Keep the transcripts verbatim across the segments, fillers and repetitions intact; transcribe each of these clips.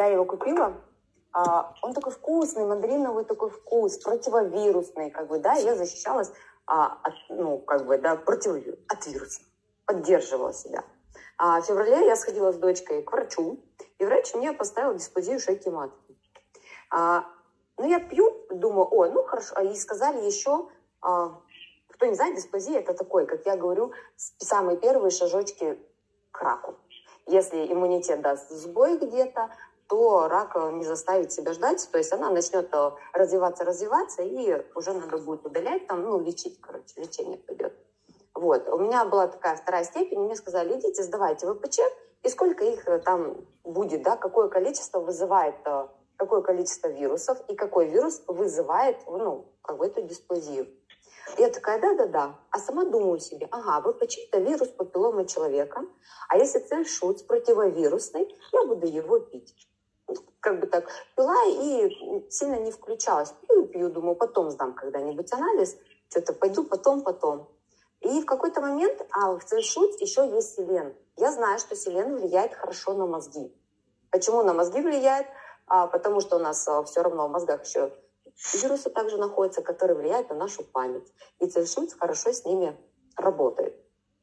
когда я его купила, а, он такой вкусный, мандариновый такой вкус, противовирусный, как бы, да, я защищалась, а, от, ну, как бы, да, против, от вируса, поддерживала себя. А в феврале я сходила с дочкой к врачу, и врач мне поставил дисплазию шейки матки. А, ну, я пью, думаю, о, ну, хорошо, и сказали еще, а, кто не знает, дисплазия это такой, как я говорю, самые первые шажочки к раку. Если иммунитет даст сбой где-то, то рак не заставит себя ждать, то есть она начнет развиваться, развиваться, и уже надо будет удалять, там, ну, лечить, короче, лечение пойдет. Вот, у меня была такая вторая степень, и мне сказали, идите, сдавайте вэ пэ че, и сколько их там будет, да, какое количество вызывает, какое количество вирусов, и какой вирус вызывает, ну, как бы эту дисплазию. Я такая, да-да-да, а сама думаю себе, ага, вэ пэ че это вирус папилломы человека, а если Цельшуц противовирусный, я буду его пить. Как бы так пила и сильно не включалась. Пью, пью, думаю, потом сдам когда-нибудь анализ, что-то пойду потом, потом. И в какой-то момент, а в Цельшуц еще есть селен. Я знаю, что селен влияет хорошо на мозги. Почему на мозги влияет? А, потому что у нас а, все равно в мозгах еще вирусы также находятся, которые влияют на нашу память. И Цельшуц хорошо с ними работает.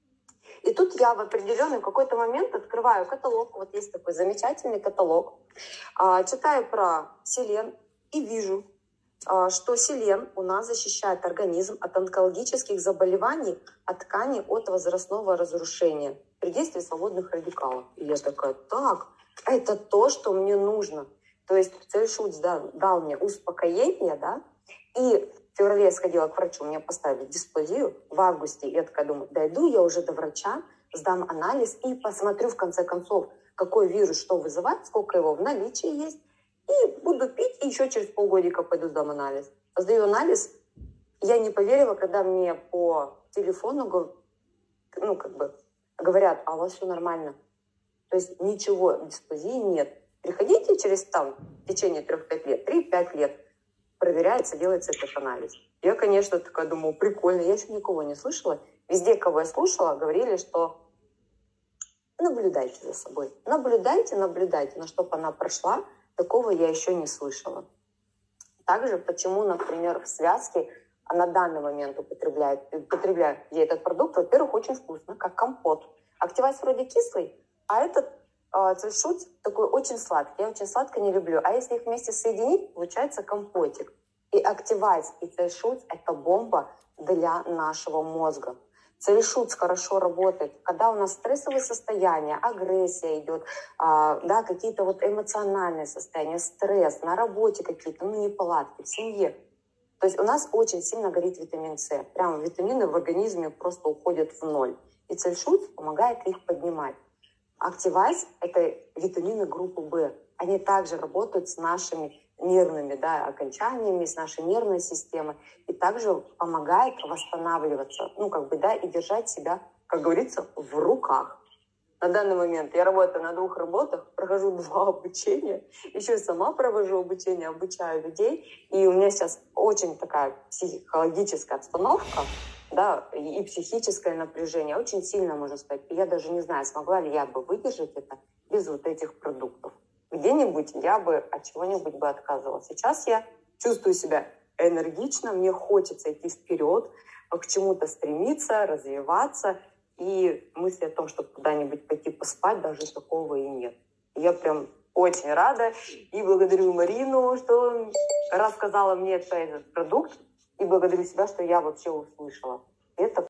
И тут я в определенный какой-то момент открываю каталог, вот есть такой замечательный каталог, а, читаю про селен и вижу, а, что селен у нас защищает организм от онкологических заболеваний, от тканей, от возрастного разрушения при действии свободных радикалов. И я такая, так, это то, что мне нужно. То есть Цельшуц, да, дал мне успокоение, да, и в феврале я сходила к врачу, мне поставили дисплазию, в августе я такая думаю, дойду я уже до врача, сдам анализ и посмотрю в конце концов, какой вирус что вызывает, сколько его в наличии есть, и буду пить, и еще через полгодика пойду сдам анализ. Сдаю анализ, я не поверила, когда мне по телефону, ну, как бы, говорят, а у вас все нормально. То есть ничего, дисплазии нет. Приходите через там, в течение трех-пяти лет, три-пять лет, проверяется, делается этот анализ. Я, конечно, такая думаю, прикольно, я еще никого не слышала. Везде, кого я слушала, говорили, что наблюдайте за собой. Наблюдайте, наблюдайте, но чтобы она прошла, такого я еще не слышала. Также, почему, например, в связке на данный момент употребляют, употребляю я этот продукт, во-первых, очень вкусно, как компот. Активайз вроде кислый, а этот Цельшуц такой очень сладкий. Я очень сладко не люблю. А если их вместе соединить, получается компотик. И Активайз, и Цельшуц – это бомба для нашего мозга. Цельшуц хорошо работает, когда у нас стрессовые состояния, агрессия идет, а, да, какие-то вот эмоциональные состояния, стресс, на работе какие-то, ну, неполадки, в семье. То есть у нас очень сильно горит витамин С. Прямо витамины в организме просто уходят в ноль. И Цельшуц помогает их поднимать. Активайз – это витамины группы В. Они также работают с нашими нервными, да, окончаниями, с нашей нервной системой. И также помогает восстанавливаться, ну, как бы, да, и держать себя, как говорится, в руках. На данный момент я работаю на двух работах, прохожу два обучения, еще и сама провожу обучение, обучаю людей. И у меня сейчас очень такая психологическая обстановка, да, и психическое напряжение очень сильно, можно сказать. И я даже не знаю, смогла ли я бы выдержать это без вот этих продуктов. Где-нибудь я бы от чего-нибудь бы отказывала. Сейчас я чувствую себя энергично, мне хочется идти вперед, к чему-то стремиться, развиваться. И мысли о том, чтобы куда-нибудь пойти поспать, даже такого и нет. Я прям очень рада и благодарю Марину, что рассказала мне этот продукт. И благодарю себя, что я вообще услышала.